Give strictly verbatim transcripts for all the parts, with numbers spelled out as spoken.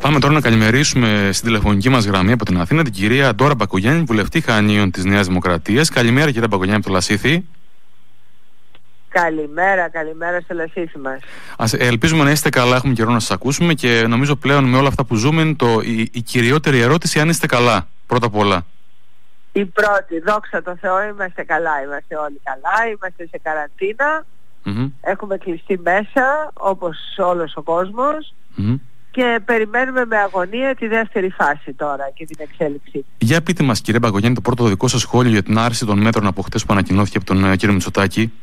Πάμε τώρα να καλημερίσουμε στην τηλεφωνική μας γραμμή από την Αθήνα την κυρία Ντόρα Μπακογιάννη, βουλευτή Χανίων της Νέας Δημοκρατίας. Καλημέρα κυρία Μπακογιάννη από το Λασίθι. Καλημέρα, καλημέρα στο Λασίθι μας. Ας, ελπίζουμε να είστε καλά, έχουμε καιρό να σας ακούσουμε και νομίζω πλέον με όλα αυτά που ζούμε είναι το, η, η κυριότερη ερώτηση αν είστε καλά, πρώτα απ' όλα. Η πρώτη, δόξα τω Θεώ, είμαστε καλά, είμαστε όλοι καλά, είμαστε σε καραντίνα, mm-hmm. έχουμε κλειστεί μέσα όπως όλος ο κόσμος mm-hmm. και περιμένουμε με αγωνία τη δεύτερη φάση τώρα και την εξέλιξη. Για πείτε μας κύριε Μπακογιάννη το πρώτο δικό σας σχόλιο για την άρση των μέτρων από χτες που ανακοινώθηκε από τον κύριο Μητσοτάκη.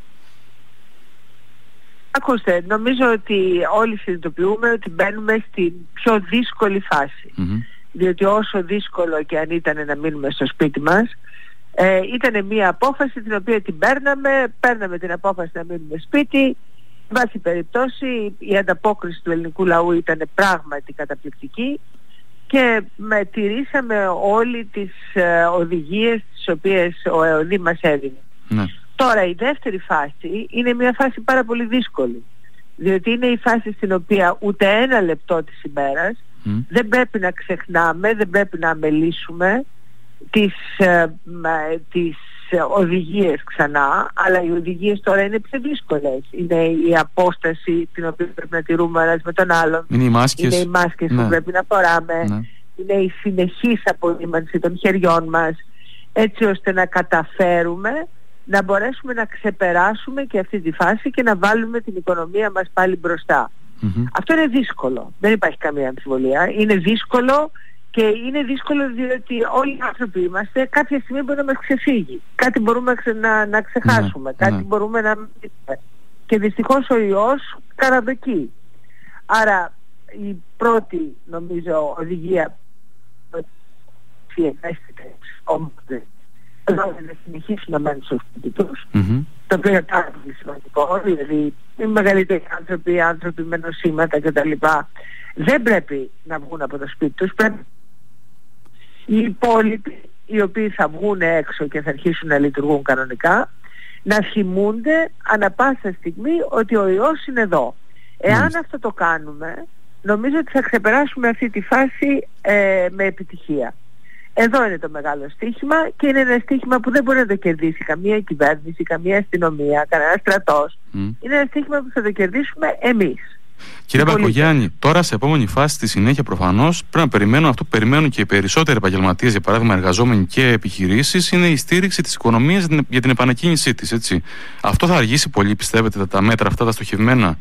Ακούστε, νομίζω ότι όλοι συνειδητοποιούμε ότι μπαίνουμε στην πιο δύσκολη φάση. Mm-hmm. Διότι όσο δύσκολο και αν ήταν να μείνουμε στο σπίτι μας, ε, ήταν μια απόφαση την οποία την παίρναμε, παίρναμε την απόφαση να μείνουμε σπίτι. Σε βάση περιπτώσει η ανταπόκριση του ελληνικού λαού ήταν πράγματι καταπληκτική και με τηρήσαμε όλοι τις ε, οδηγίες τις οποίες ο ΕΟΔΗ μας έδινε. Ναι. Τώρα η δεύτερη φάση είναι μια φάση πάρα πολύ δύσκολη, διότι είναι η φάση στην οποία ούτε ένα λεπτό της ημέρας mm. δεν πρέπει να ξεχνάμε, δεν πρέπει να αμελήσουμε τις, ε, τις οδηγίες ξανά, αλλά οι οδηγίες τώρα είναι πιο δύσκολες. Είναι η απόσταση την οποία πρέπει να τηρούμε ένας με τον άλλον, είναι οι μάσκες, είναι οι μάσκες ναι. που πρέπει να φοράμε, ναι. είναι η συνεχής απολύμανση των χεριών μας, έτσι ώστε να καταφέρουμε να μπορέσουμε να ξεπεράσουμε και αυτή τη φάση και να βάλουμε την οικονομία μας πάλι μπροστά. Mm-hmm. Αυτό είναι δύσκολο, δεν υπάρχει καμία αμφιβολία. Είναι δύσκολο και είναι δύσκολο διότι όλοι οι άνθρωποι είμαστε, κάποια στιγμή μπορεί να μας ξεφύγει. Κάτι μπορούμε να, να ξεχάσουμε, mm-hmm. κάτι mm-hmm. μπορούμε να μείνουμε. Και δυστυχώς ο ιός καραδοκεί. Άρα η πρώτη νομίζω οδηγία να συνεχίσουν να μένουν στο σπίτι τους, mm-hmm. το οποίο είναι πάρα πολύ σημαντικό, δηλαδή οι μεγαλύτεροι άνθρωποι, οι άνθρωποι με νοσήματα κτλ. Δεν πρέπει να βγουν από το σπίτι τους, πρέπει οι υπόλοιποι οι οποίοι θα βγουν έξω και θα αρχίσουν να λειτουργούν κανονικά να θυμούνται ανα πάσα στιγμή ότι ο ιός είναι εδώ. Εάν mm. αυτό το κάνουμε, νομίζω ότι θα ξεπεράσουμε αυτή τη φάση ε, με επιτυχία. Εδώ είναι το μεγάλο στοίχημα και είναι ένα στοίχημα που δεν μπορεί να το κερδίσει καμία κυβέρνηση, καμία αστυνομία, κανένα στρατός. Mm. Είναι ένα στοίχημα που θα το κερδίσουμε εμείς. Κύριε Μπακογιάννη, τώρα σε επόμενη φάση, στη συνέχεια προφανώς πρέπει να περιμένουν αυτό που περιμένουν και οι περισσότεροι επαγγελματίες, για παράδειγμα εργαζόμενοι και επιχειρήσεις, είναι η στήριξη της οικονομίας για την επανεκκίνησή της. Έτσι. Αυτό θα αργήσει πολύ, πιστεύετε, τα μέτρα αυτά τα στοχευμένα?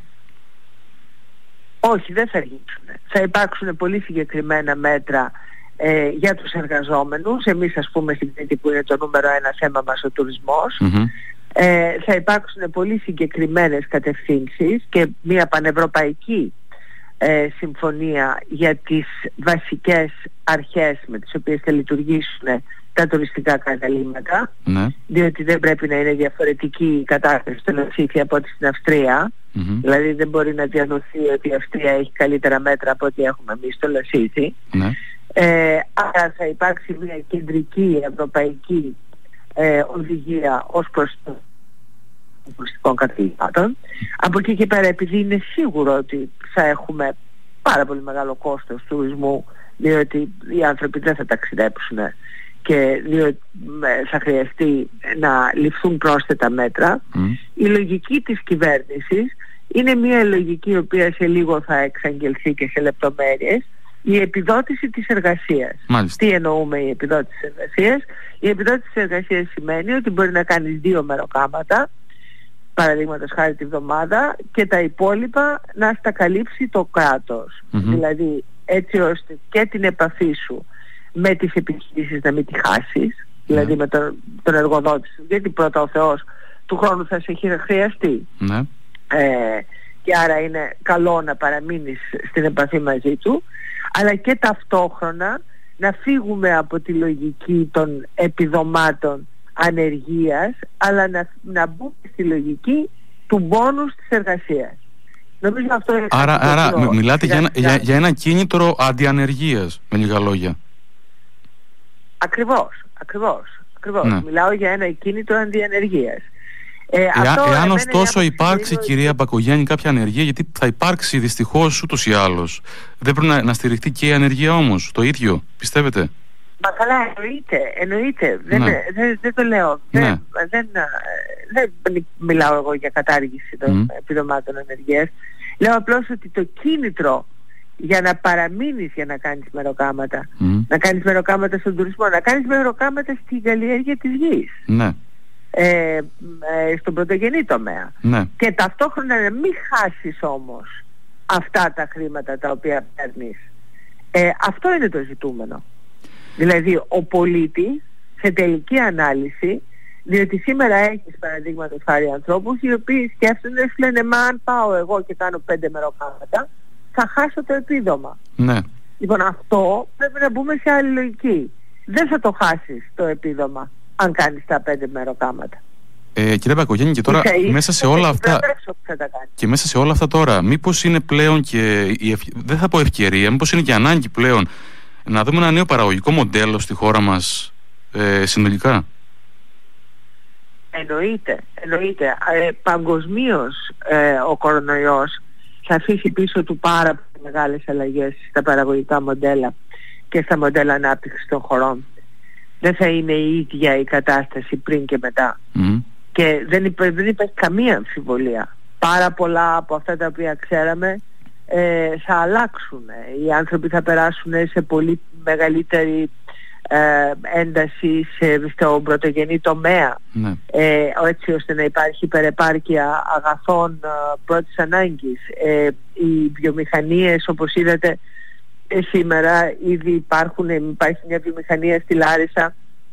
Όχι, δεν θα αργήσουν. Θα υπάρξουν πολύ συγκεκριμένα μέτρα ε, για τους εργαζόμενους. Εμείς, ας πούμε, στην Κρήτη που είναι το νούμερο ένα θέμα μας ο τουρισμός. Mm-hmm. Ε, θα υπάρξουν πολύ συγκεκριμένες κατευθύνσεις και μια πανευρωπαϊκή ε, συμφωνία για τις βασικές αρχές με τις οποίες θα λειτουργήσουν τα τουριστικά καταλήμματα, ναι. διότι δεν πρέπει να είναι διαφορετική η κατάσταση στο Λασίθι από ό,τι στην Αυστρία. Mm-hmm. Δηλαδή δεν μπορεί να διανοηθεί ότι η Αυστρία έχει καλύτερα μέτρα από ό,τι έχουμε εμείς στο Λασίθι. Ναι. Ε, άρα θα υπάρξει μια κεντρική ευρωπαϊκή Ε, οδηγία ως προς των τουριστικών καταλήμματων. Από εκεί και πέρα, επειδή είναι σίγουρο ότι θα έχουμε πάρα πολύ μεγάλο κόστος τουρισμού, διότι οι άνθρωποι δεν θα ταξιδέψουν και διότι θα χρειαστεί να ληφθούν πρόσθετα μέτρα, mm. η λογική της κυβέρνησης είναι μια λογική η οποία σε λίγο θα εξαγγελθεί και σε λεπτομέρειες, η επιδότηση της εργασίας. Μάλιστα. Τι εννοούμε η επιδότηση της εργασίας? Η επιδότηση της εργασίας σημαίνει ότι μπορεί να κάνεις δύο μεροκάματα, παραδείγματος χάρη τη βδομάδα, και τα υπόλοιπα να στα καλύψει το κράτος. Mm-hmm. Δηλαδή έτσι ώστε και την επαφή σου με τις επιχειρήσεις να μην τη χάσεις, mm-hmm. δηλαδή με τον, τον εργοδότη σου, γιατί πρώτα ο Θεός του χρόνου θα σε χρειαστεί. Mm-hmm. Ε, και άρα είναι καλό να παραμείνεις στην επαφή μαζί του, αλλά και ταυτόχρονα να φύγουμε από τη λογική των επιδομάτων ανεργίας, αλλά να, να μπούμε στη λογική του μπόνους της εργασίας. Νομίζω αυτό είναι άρα, άρα το μιλάτε για ένα, για, για ένα κίνητρο αντιανεργίας, με λίγα λόγια. Ακριβώς, ακριβώς, ακριβώς. Ναι. Μιλάω για ένα κίνητρο αντιανεργίας. Ε, Εά, αυτό εάν ωστόσο υπάρξει, είναι... κυρία Μπακογιάννη, κάποια ανεργία, γιατί θα υπάρξει δυστυχώς ούτως ή άλλως, δεν πρέπει να, να στηριχτεί και η ανεργία όμως, το ίδιο, πιστεύετε? Μα καλά, εννοείται, εννοείται. Ναι. Δεν, δεν, δεν το λέω. Ναι. Δεν, δεν, δεν μιλάω εγώ για κατάργηση των mm. επιδομάτων ανεργίας. Λέω απλώς ότι το κίνητρο για να παραμείνεις, για να κάνεις μεροκάματα, mm. να κάνεις μεροκάματα στον τουρισμό, να κάνεις μεροκάματα στη καλλιέργεια της γης, ναι. ε, ε, στον πρωτογενή τομέα. Ναι. Και ταυτόχρονα να μην χάσεις όμως αυτά τα χρήματα τα οποία παίρνεις. Ε, αυτό είναι το ζητούμενο. Δηλαδή ο πολίτης σε τελική ανάλυση, διότι σήμερα έχεις παραδείγματος χάρη ανθρώπους οι οποίοι σκέφτονται, λένε μα αν πάω εγώ και κάνω πέντε μεροκάματα θα χάσω το επίδομα. Ναι. Λοιπόν, αυτό πρέπει να μπούμε σε άλλη λογική. Δεν θα το χάσεις το επίδομα αν κάνεις τα πέντε μεροκάματα. Ε, κύριε Μπακογιάννη, και τώρα Ίσα, μέσα σε όλα αυτά και μέσα σε όλα αυτά τώρα, μήπως είναι πλέον και η ευ... δεν θα πω ευκαιρία, μήπως είναι και ανάγκη πλέον να δούμε ένα νέο παραγωγικό μοντέλο στη χώρα μας ε, συνολικά? Εννοείται, εννοείται. Ε, παγκοσμίως ε, ο κορονοϊός θα αφήσει πίσω του πάρα πολύ μεγάλες αλλαγές στα παραγωγικά μοντέλα και στα μοντέλα ανάπτυξης των χωρών. Δεν θα είναι η ίδια η κατάσταση πριν και μετά. Mm. Και δεν, υπά, δεν υπάρχει καμία αμφιβολία. Πάρα πολλά από αυτά τα οποία ξέραμε ε, θα αλλάξουν. Οι άνθρωποι θα περάσουν σε πολύ μεγαλύτερη ε, ένταση σε, στον πρωτογενή τομέα, ναι. ε, έτσι ώστε να υπάρχει υπερεπάρκεια αγαθών ε, πρώτης ανάγκης. Ε, οι βιομηχανίες, όπως είδατε ε, σήμερα, ήδη υπάρχουν, υπάρχει μια βιομηχανία στη Λάρισα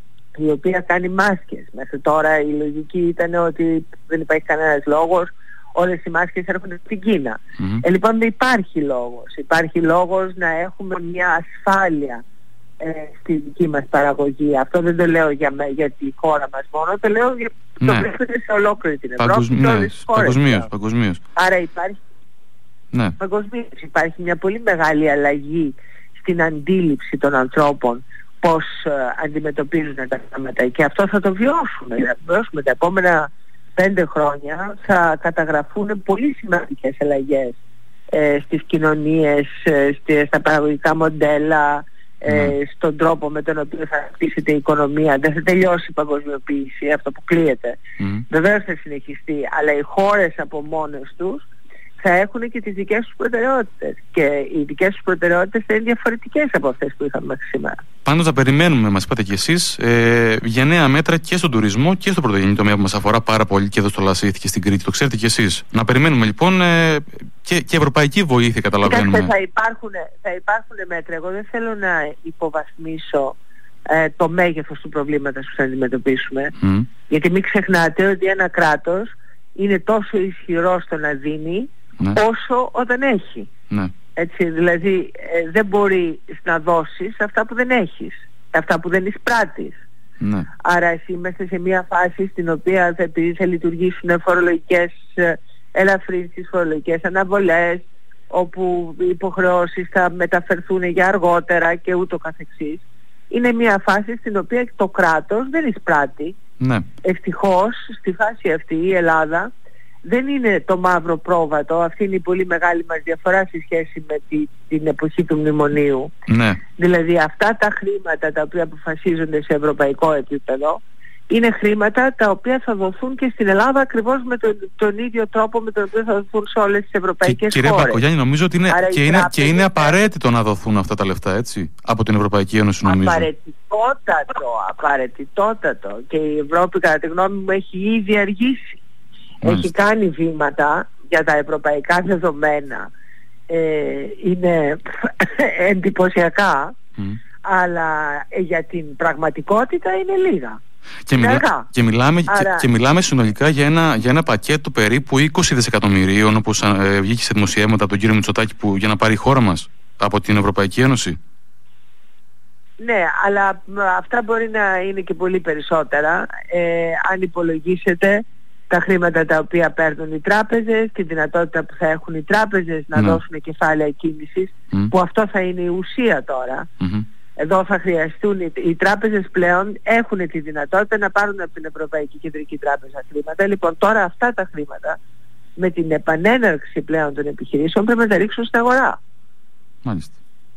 η οποία κάνει μάσκες. Μέχρι τώρα η λογική ήταν ότι δεν υπάρχει κανένας λόγος, όλες οι μάσκες έρχονται στην Κίνα. Mm-hmm. Ε, λοιπόν δεν υπάρχει λόγος. Υπάρχει λόγος να έχουμε μια ασφάλεια ε, στη δική μας παραγωγή. Αυτό δεν το λέω για, για τη χώρα μας μόνο, το λέω για ναι. το βρίσκεται σε ολόκληρη την Ευρώπη. Παγκοσ... και όλες τις χώρες. Παγκοσμίως, παγκοσμίως. Άρα υπάρχει, ναι. παγκοσμίως, υπάρχει μια πολύ μεγάλη αλλαγή στην αντίληψη των ανθρώπων πώς uh, αντιμετωπίζουν τα πράγματα, και αυτό θα το βιώσουμε. Θα βιώσουμε τα επόμενα πέντε χρόνια, θα καταγραφούν πολύ σημαντικές αλλαγές ε, στις κοινωνίες, ε, στα παραγωγικά μοντέλα, ε, mm. στον τρόπο με τον οποίο θα χτίσεται η οικονομία. Δεν θα τελειώσει η παγκοσμιοποίηση, αυτό που κλείεται. Mm. Βεβαίως θα συνεχιστεί, αλλά οι χώρες από μόνες τους θα έχουν και τις δικές τους προτεραιότητες, και οι δικές τους προτεραιότητες θα είναι διαφορετικές από αυτές που είχαμε μέχρι σήμερα. Πάντως θα περιμένουμε, μας είπατε κι εσείς, ε, για νέα μέτρα και στον τουρισμό και στο πρωτογενή τομέα που μας αφορά πάρα πολύ και εδώ στο Λασίθι και στην Κρήτη. Το ξέρετε κι εσείς. Να περιμένουμε λοιπόν ε, και, και ευρωπαϊκή βοήθεια, καταλαβαίνουμε. Κοιτάξτε, θα υπάρχουν, θα υπάρχουν μέτρα. Εγώ δεν θέλω να υποβαθμίσω ε, το μέγεθος του προβλήματος που θα αντιμετωπίσουμε. Mm. Γιατί μην ξεχνάτε ότι ένα κράτος είναι τόσο ισχυρό στο να δίνει, ναι. όσο όταν έχει. Ναι. Έτσι, δηλαδή ε, δεν μπορεί να δώσεις αυτά που δεν έχεις, αυτά που δεν εισπράττεις. Ναι. Άρα εσύ είμαστε σε μια φάση στην οποία θα, επειδή θα λειτουργήσουν φορολογικές ε, ελαφρύνσεις, φορολογικές αναβολές, όπου οι υποχρεώσεις θα μεταφερθούν για αργότερα και ούτω καθεξής. Είναι μια φάση στην οποία το κράτος δεν εισπράττει. Ναι. Ευτυχώς στη φάση αυτή η Ελλάδα δεν είναι το μαύρο πρόβατο. Αυτή είναι η πολύ μεγάλη μας διαφορά σε σχέση με τη, την εποχή του μνημονίου. Ναι. Δηλαδή αυτά τα χρήματα τα οποία αποφασίζονται σε ευρωπαϊκό επίπεδο είναι χρήματα τα οποία θα δοθούν και στην Ελλάδα ακριβώς με τον, τον ίδιο τρόπο με τον οποίο θα δοθούν σε όλες τις ευρωπαϊκές και, χώρες. Κύριε Μπακογιάννη, νομίζω ότι είναι, και, είναι, και είναι απαραίτητο να δοθούν αυτά τα λεφτά, έτσι, από την Ευρωπαϊκή Ένωση, νομίζω. Απαραίτητότατο, απαραίτητότατο. Και η Ευρώπη, κατά τη γνώμη μου, έχει ήδη αργήσει. Έχει κάνει βήματα για τα ευρωπαϊκά δεδομένα, ε, είναι εντυπωσιακά, mm. αλλά για την πραγματικότητα είναι λίγα. Και, μιλά, και, μιλάμε, Άρα... και, και μιλάμε συνολικά για ένα, για ένα πακέτο περίπου είκοσι δισεκατομμυρίων, όπως ε, βγήκε σε δημοσιεύματα από τον κύριο Μητσοτάκη, που, για να πάρει η χώρα μας από την Ευρωπαϊκή Ένωση. Ναι, αλλά αυτά μπορεί να είναι και πολύ περισσότερα, ε, αν υπολογίσετε τα χρήματα τα οποία παίρνουν οι τράπεζες, τη δυνατότητα που θα έχουν οι τράπεζες να ναι. δώσουν κεφάλαια κίνησης, mm. που αυτό θα είναι η ουσία τώρα. Mm-hmm. Εδώ θα χρειαστούν, οι, οι τράπεζες πλέον έχουν τη δυνατότητα να πάρουν από την Ευρωπαϊκή Κεντρική Τράπεζα χρήματα. Λοιπόν, τώρα αυτά τα χρήματα με την επανέναρξη πλέον των επιχειρήσεων πρέπει να τα ρίξουν στην αγορά. Μάλιστα.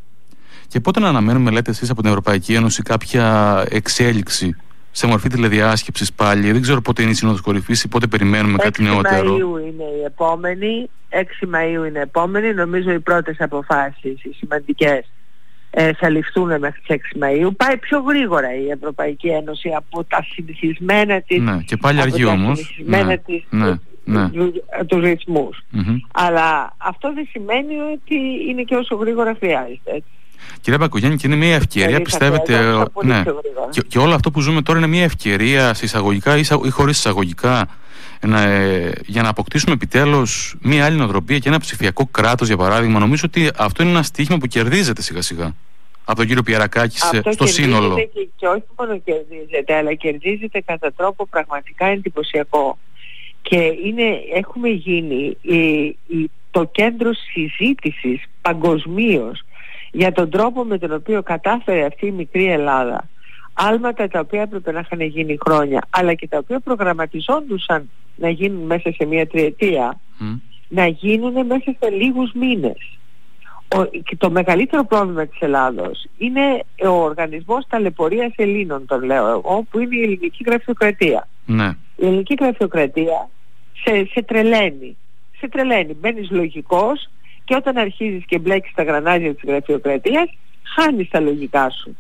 Και πότε να αναμένουμε, λέτε εσείς, από την Ευρωπαϊκή Ένωση κάποια εξέλιξη σε μορφή τηλεδιάσκεψης πάλι? Δεν ξέρω πότε είναι η Σύνοδος Κορυφής ή πότε περιμένουμε κάτι νεότερο. έξι Μαΐου είναι η επόμενη. έξι Μαΐου είναι η επόμενη. Νομίζω οι πρώτες αποφάσεις, οι σημαντικές, ε, θα ληφθούν μέχρι τις έξι Μαΐου. Πάει πιο γρήγορα η Ευρωπαϊκή Ένωση από τα συνηθισμένα της. Ναι, και πάλι αργεί όμως. Ναι, της, ναι, ναι. Τους ρυθμούς. Mm-hmm. Αλλά αυτό δεν σημαίνει ότι είναι και όσο γρήγορα χρειάζεται. Κύριε Μπακογιάννη, και είναι μια ευκαιρία, δηλαδή, πιστεύετε, ναι, και, και όλο αυτό που ζούμε τώρα είναι μια ευκαιρία εισαγωγικά ή, ή χωρίς εισαγωγικά να, ε, για να αποκτήσουμε επιτέλους μια άλλη νοοτροπία και ένα ψηφιακό κράτος, για παράδειγμα? Νομίζω ότι αυτό είναι ένα στοίχημα που κερδίζεται σιγά σιγά από τον κύριο Πιερακάκη στο σύνολο. Και, και όχι μόνο κερδίζεται, αλλά κερδίζεται κατά τρόπο πραγματικά εντυπωσιακό. Και είναι, έχουμε γίνει η, η, το κέντρο συζήτησης παγκοσμίως για τον τρόπο με τον οποίο κατάφερε αυτή η μικρή Ελλάδα άλματα τα οποία έπρεπε να είχαν γίνει χρόνια, αλλά και τα οποία προγραμματιζόντουσαν να γίνουν μέσα σε μια τριετία, mm. να γίνουν μέσα σε λίγους μήνες. Ο, και το μεγαλύτερο πρόβλημα της Ελλάδος είναι ο Οργανισμός Ταλαιπωρίας Ελλήνων, τον λέω εγώ, που είναι η ελληνική γραφειοκρατία. Mm. Η ελληνική γραφειοκρατία σε, σε τρελαίνει. Σε τρελαίνει. Μπαίνεις λογικός και όταν αρχίζεις και μπλέκεις τα γρανάζια της γραφειοκρατίας, χάνεις τα λογικά σου.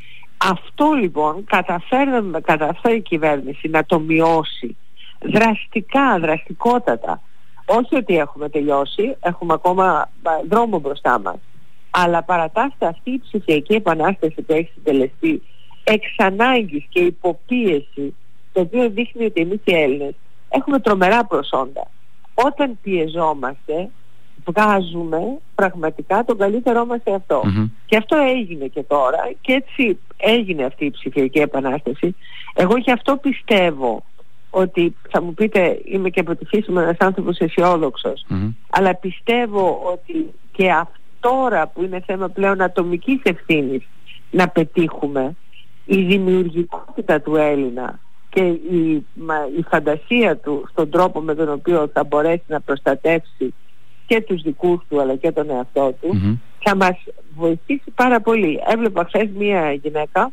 Αυτό λοιπόν καταφέρει η κυβέρνηση να το μειώσει δραστικά, δραστικότατα. Όχι ότι έχουμε τελειώσει, έχουμε ακόμα δρόμο μπροστά μας, αλλά παρατάσσεται αυτή η ψηφιακή επανάσταση που έχει συντελεστεί εξ ανάγκης και υποπίεση, το οποίο δείχνει ότι εμείς οι Έλληνες έχουμε τρομερά προσόντα. Όταν πιεζόμαστε, βγάζουμε πραγματικά τον καλύτερό μας σε αυτό. Mm-hmm. Και αυτό έγινε και τώρα, και έτσι έγινε αυτή η ψηφιακή επανάσταση. Εγώ γι' αυτό πιστεύω ότι, θα μου πείτε, είμαι και από τη φύση μου ένας άνθρωπος αισιόδοξος, mm-hmm. αλλά πιστεύω ότι και αυτό τώρα που είναι θέμα πλέον ατομικής ευθύνης να πετύχουμε, η δημιουργικότητα του Έλληνα και η, η φαντασία του στον τρόπο με τον οποίο θα μπορέσει να προστατεύσει και τους δικούς του αλλά και τον εαυτό του, mm-hmm. θα μας βοηθήσει πάρα πολύ. Έβλεπα χθες μία γυναίκα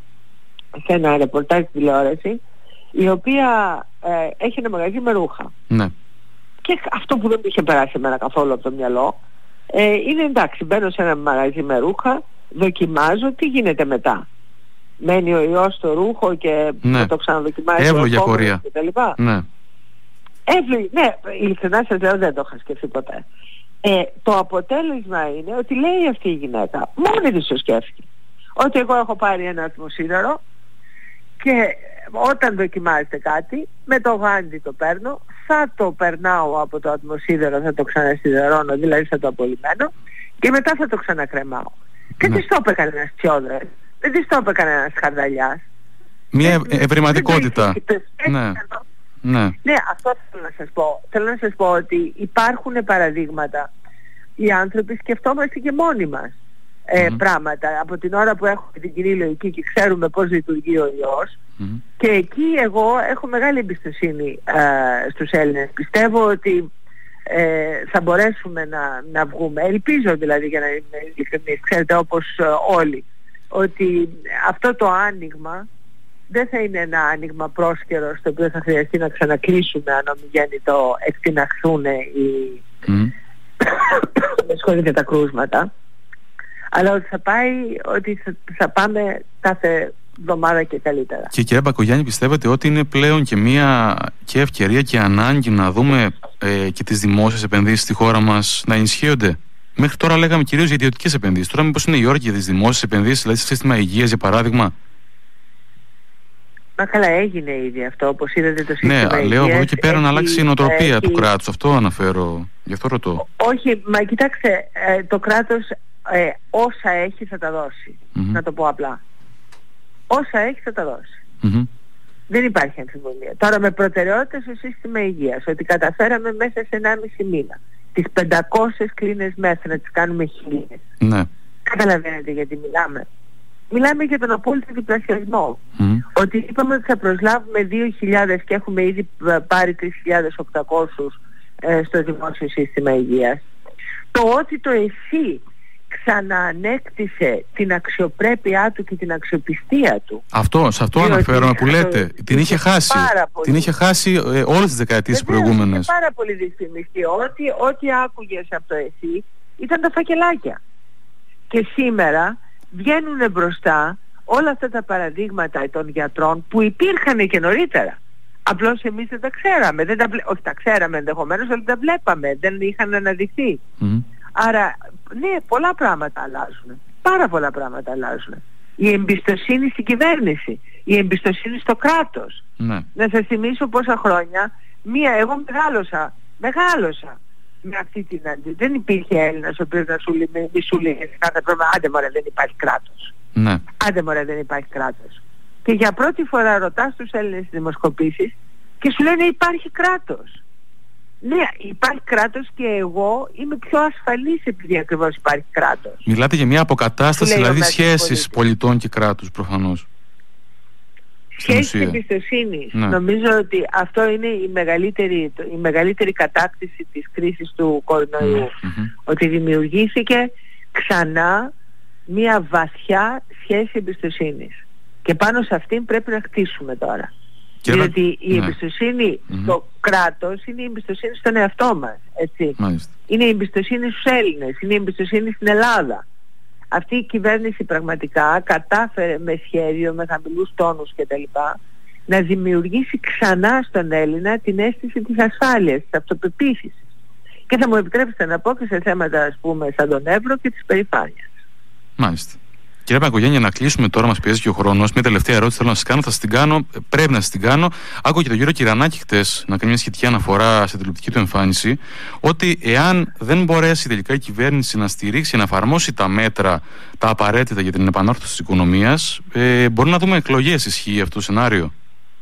σε ένα ρεπορτάζ στη τηλεόραση, η οποία ε, έχει ένα μαγαζί με ρούχα. Ναι. Και αυτό που δεν είχε περάσει εμένα καθόλου από το μυαλό, ε, είναι εντάξει, μπαίνω σε ένα μαγαζί με ρούχα, δοκιμάζω, τι γίνεται μετά? Μένει ο ιός στο ρούχο και ναι. θα το ξαναδοκιμάζει εύλογη πορεία και τα λοιπά. Ναι. Εύλογη, ναι, ειλικρινά σας λέω, δεν το είχα σκεφτεί ποτέ. Ε, το αποτέλεσμα είναι ότι λέει αυτή η γυναίκα, μόνη της το σκέφτηκε, ότι εγώ έχω πάρει ένα ατμοσίδερο και όταν δοκιμάζεται κάτι, με το γάντι το παίρνω, θα το περνάω από το ατμοσίδερο, θα το ξανασιδερώνω, δηλαδή θα το απολυμμένω και μετά θα το ξανακρεμάω. Ναι. Και της το είπε κανένας τσιόδρας, δεν της το είπε κανένας χαρδαλιάς. Μια ευρηματικότητα. Ναι. Ναι. ναι, αυτό θέλω να σας πω. Θέλω να σας πω ότι υπάρχουν παραδείγματα. Οι άνθρωποι σκεφτόμαστε και μόνοι μας ε, mm-hmm. πράγματα. Από την ώρα που έχουμε την κοινή λογική και ξέρουμε πώς λειτουργεί ο ιός, mm-hmm. και εκεί εγώ έχω μεγάλη εμπιστοσύνη ε, στους Έλληνες. Πιστεύω ότι ε, θα μπορέσουμε να, να βγούμε. Ελπίζω δηλαδή, για να είμαι ειλικρινής, ξέρετε, όπως ε, όλοι, ότι αυτό το άνοιγμα δεν θα είναι ένα άνοιγμα πρόσκαιρο στο οποίο θα χρειαστεί να ξανακλείσουμε αν ομιγέννητο εκτιναχθούν οι mm. με συγχωρείτε τα κρούσματα, αλλά ότι θα πάει, ότι θα, θα πάμε κάθε εβδομάδα και καλύτερα. Και κύριε Μπακογιάννη, πιστεύετε ότι είναι πλέον και μια και ευκαιρία και ανάγκη να δούμε ε, και τις δημόσιες επενδύσεις στη χώρα μας να ενισχύονται? Μέχρι τώρα λέγαμε κυρίως για ιδιωτικές επενδύσεις. Τώρα μήπως είναι η ώρα για τις δημόσιες επενδύσεις, δηλαδή σε σύστημα υγείας για παράδειγμα? Μα καλά, έγινε ήδη αυτό, όπως είδατε το σύστημα υγείας. Ναι, λέω από εδώ και πέρα έχει, να αλλάξει η νοοτροπία έχει... του κράτους. Αυτό αναφέρω, γι' αυτό ρωτώ. Όχι, μα κοιτάξτε, ε, το κράτος ε, όσα έχει θα τα δώσει. Mm-hmm. Να το πω απλά. Όσα έχει θα τα δώσει. Mm-hmm. Δεν υπάρχει αμφιβολία. Τώρα με προτεραιότητα στο σύστημα υγείας, ότι καταφέραμε μέσα σε ενάμιση μήνα τις πεντακόσιες κλίνες μέσα να τις κάνουμε χίλιες. Ναι. Καταλαβαίνετε γιατί μιλάμε. μιλάμε για τον απόλυτο διπλασιασμό. Mm. Ότι είπαμε ότι θα προσλάβουμε δύο χιλιάδες και έχουμε ήδη πάρει τρεις χιλιάδες οκτακόσιους ε, στο δημόσιο σύστημα υγείας. Το ότι το ΕΣΥ ξαναανέκτησε την αξιοπρέπειά του και την αξιοπιστία του. Αυτό, σε αυτό αναφέρομαι που λέτε. Το, την είχε χάσει. Την είχε χάσει ε, όλες τις δεκαετίες προηγούμενες. Είναι πάρα πολύ δυσφημιστή. Ό,τι, ό,τι άκουγες από το ΕΣΥ ήταν τα φακελάκια. Και σήμερα βγαίνουν μπροστά όλα αυτά τα παραδείγματα των γιατρών που υπήρχαν και νωρίτερα. Απλώς εμείς δεν τα ξέραμε. Δεν τα βλέ... Όχι, τα ξέραμε ενδεχομένως, αλλά τα βλέπαμε. Δεν είχαν αναδειχθεί. Mm. Άρα, ναι, πολλά πράγματα αλλάζουν. Πάρα πολλά πράγματα αλλάζουν. Η εμπιστοσύνη στην κυβέρνηση, η εμπιστοσύνη στο κράτος. Ναι. Να σας θυμίσω πόσα χρόνια, μία, εγώ μεγάλωσα, μεγάλωσα με αυτή την αντί. Δεν υπήρχε Έλληνας ο οποίος να σου λέει, μη σου λέει κάθε πρόβλημα, άντε μωρέ δεν υπάρχει κράτος. Ναι. Άντε μωρέ δεν υπάρχει κράτος. Και για πρώτη φορά ρωτάς τους Έλληνες δημοσκοπήσεις και σου λένε υπάρχει κράτος. Ναι, υπάρχει κράτος και εγώ είμαι πιο ασφαλής επειδή ακριβώς υπάρχει κράτος. Μιλάτε για μια αποκατάσταση, δηλαδή σχέσεις πολιτών και κράτους προφανώς. Σχέσεις εμπιστοσύνης. Ναι. Νομίζω ότι αυτό είναι η μεγαλύτερη, η μεγαλύτερη κατάκτηση της κρίσης του κορονοϊού. Mm-hmm. Ότι δημιουργήθηκε ξανά μια βαθιά σχέση εμπιστοσύνης. Και πάνω σε αυτήν πρέπει να χτίσουμε τώρα. Και διότι να... η εμπιστοσύνη ναι. στο mm-hmm. κράτος είναι η εμπιστοσύνη στον εαυτό μας. Έτσι. Είναι η εμπιστοσύνη στους Έλληνες, είναι η εμπιστοσύνη στην Ελλάδα. Αυτή η κυβέρνηση πραγματικά κατάφερε με σχέδιο, με χαμηλούς τόνους κτλ. Να δημιουργήσει ξανά στον Έλληνα την αίσθηση της ασφάλειας, της αυτοπεποίθησης. Και θα μου επιτρέψετε να πω και σε θέματα, ας πούμε, σαν τον Εύρο και της περηφάνειας. Μάλιστα. Κύριε Μπακογιάννη, να κλείσουμε τώρα, μας πιέζει και ο χρόνος. Μια τελευταία ερώτηση θέλω να σας κάνω, θα σας την κάνω, πρέπει να σας την κάνω. Άκουγα και τον κύριο Κυρανάκη χτες να κάνει μια σχετική αναφορά σε τηλεοπτική του εμφάνιση, ότι εάν δεν μπορέσει τελικά η κυβέρνηση να στηρίξει, να εφαρμόσει τα μέτρα, τα απαραίτητα για την επανόρθωση της οικονομίας, ε, μπορεί να δούμε εκλογές. Ισχύει αυτό το σενάριο?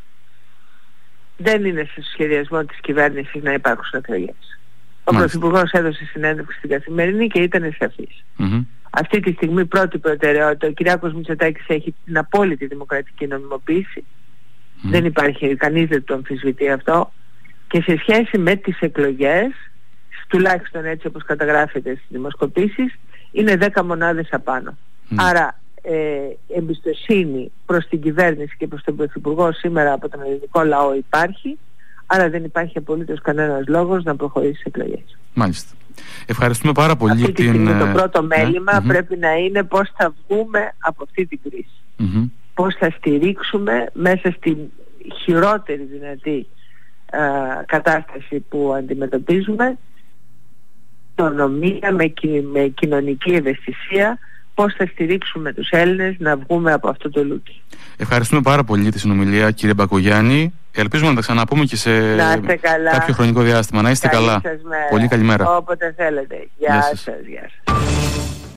Δεν είναι στο σχεδιασμό της κυβέρνησης να υπάρξουν εκλογές. Ο Πρωθυπουργός έδωσε συνέντευξη στην Καθημερινή και ήταν σαφής. Mm-hmm. Αυτή τη στιγμή πρώτη προτεραιότητα ο Κυριάκος Μητσοτάκης έχει την απόλυτη δημοκρατική νομιμοποίηση. Mm. Δεν υπάρχει, κανείς δεν το αμφισβητεί αυτό. Και σε σχέση με τις εκλογές, τουλάχιστον έτσι όπως καταγράφεται στις δημοσκοπήσεις, είναι δέκα μονάδες απάνω. Mm. Άρα ε, εμπιστοσύνη προς την κυβέρνηση και προς τον Πρωθυπουργό σήμερα από τον ελληνικό λαό υπάρχει. Άρα δεν υπάρχει απολύτως κανένας λόγος να προχωρήσει σε εκλογές. Μάλιστα. Ευχαριστούμε πάρα πολύ. Αυτή τη στιγμή την... το πρώτο μέλημα ναι. πρέπει να είναι πώς θα βγούμε από αυτή την κρίση. Mm-hmm. Πώς θα στηρίξουμε μέσα στην χειρότερη δυνατή α, κατάσταση που αντιμετωπίζουμε, οικονομία με, με κοινωνική ευαισθησία, πώς θα στηρίξουμε τους Έλληνες να βγούμε από αυτό το λούκι. Ευχαριστούμε πάρα πολύ τη συνομιλία, κύριε Μπακογιάννη. Ελπίζουμε να τα ξαναπούμε και σε κάποιο χρονικό διάστημα. Να είστε καλή καλά. Σας μέρα. Πολύ καλημέρα. Όποτε θέλετε. Γεια, γεια σας. Γεια σας.